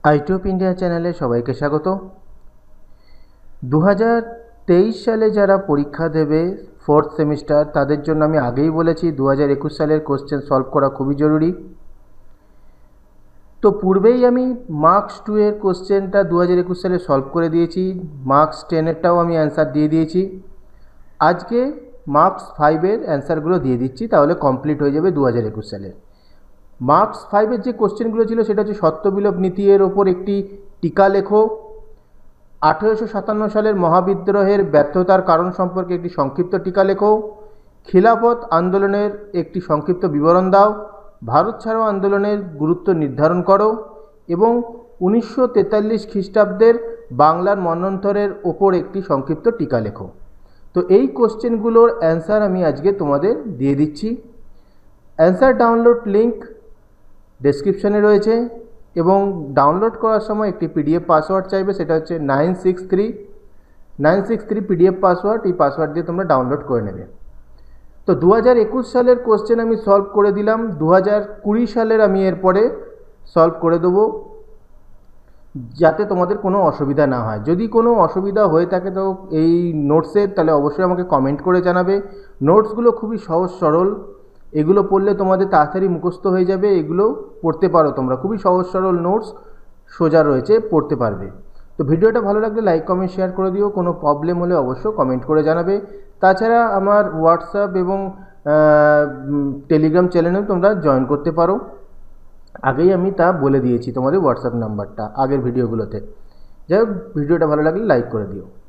আইটিওপ India চ্যানেলে সবাইকে স্বাগত। 2023 সালে যারা পরীক্ষা দেবে ফোর্থ সেমিস্টার তাদের জন্য আমি আগেই বলেছি 2021 সালের কোশ্চেন সলভ করা খুবই জরুরি। তো পূর্বেই আমি মার্কস 2 এর কোশ্চেনটা 2021 সালে সলভ করে দিয়েছি, মার্কস 10 এরটাও আমি অ্যান্সার দিয়ে দিয়েছি। আজকে মার্কস 5 এর অ্যান্সারগুলো দিয়ে দিচ্ছি, তাহলে কমপ্লিট হয়ে যাবে 2021 সালের। মার্কস 5 এর যে কোশ্চেনগুলো ছিল সেটা হচ্ছে সত্যবিলোপ নীতি এর ওপর একটি টিকা লেখো, 1857 সালের মহাবিদ্রোহের ব্যর্থতার কারণ সম্পর্কে একটি সংক্ষিপ্ত টিকা লেখো, খিলাফত আন্দোলনের একটি সংক্ষিপ্ত বিবরণ দাও, ভারত ছাড়ো আন্দোলনের গুরুত্ব নির্ধারণ করো এবং 1943 খ্রিস্টাব্দের বাংলার মন্বন্তরের ওপর একটি সংক্ষিপ্ত টিকা লেখো। তো এই কোশ্চেনগুলোর অ্যান্সার আমি আজকে তোমাদের দিয়ে দিচ্ছি। অ্যান্সার ডাউনলোড লিঙ্ক ডেসক্রিপশনে রয়েছে এবং ডাউনলোড করার সময় একটি পিডিএফ পাসওয়ার্ড চাইবে, সেটা হচ্ছে 963 পিডিএফ পাসওয়ার্ড। এই পাসওয়ার্ড দিয়ে তোমরা ডাউনলোড করে নেবে। তো 2021 সালের কোশ্চেন আমি সলভ করে দিলাম, 2020 সালের আমি এরপরে সলভ করে দেবো যাতে তোমাদের কোনো অসুবিধা না হয়। যদি কোনো অসুবিধা হয়ে থাকে তো এই নোটসের, তাহলে অবশ্যই আমাকে কমেন্ট করে জানাবে। নোটসগুলো খুবই সহজ সরল, এগুলো পড়লে তোমাদের তাড়াতাড়ি মুখস্থ হয়ে যাবে। এগুলো পড়তে পারো তোমরা, খুবই সহজ সরল নোটস, সোজা রয়েছে, পড়তে পারবে। তো ভিডিওটা ভালো লাগলে লাইক কমেন্ট শেয়ার করে দিও। কোনো প্রবলেম হলে অবশ্যই কমেন্ট করে জানাবে। তাছাড়া আমার হোয়াটসঅ্যাপ এবং টেলিগ্রাম চ্যানেলেও তোমরা জয়েন করতে পারো, আগেই আমি তা বলে দিয়েছি তোমাদের হোয়াটসঅ্যাপ নাম্বারটা আগের ভিডিওগুলোতে। যাই হোক, ভিডিওটা ভালো লাগলে লাইক করে দিও।